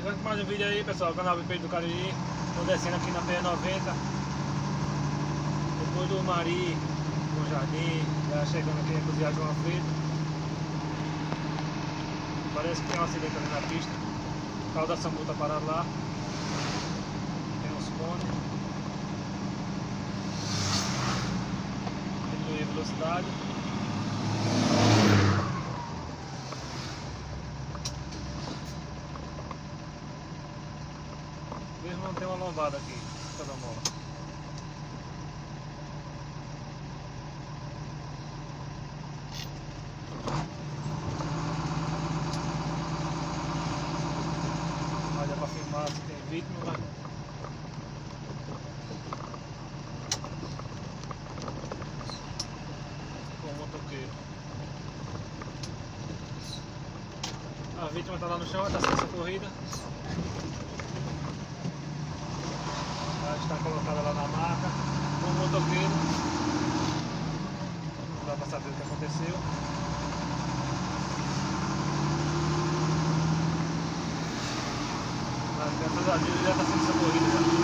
Chegando com mais um vídeo aí, pessoal, canal Pedro do Cariri. Tô descendo aqui na PR90. Depois do Mari, Bom Jardim, já chegando aqui na Cozinha João Alfredo. Parece que tem um acidente ali na pista. O carro da SAMU tá parado lá. Tem uns cones. Diminuir a velocidade. Mesmo não tem uma lombada aqui, toda mola. Mas é pra filmar se tem vítima, mas... com o motoqueiro. A vítima tá lá no chão, está sendo socorrida. Ela está colocada lá na maca com o motoqueiro. Não dá para saber o que aconteceu. Mas graças a Deus já está sendo socorrido já.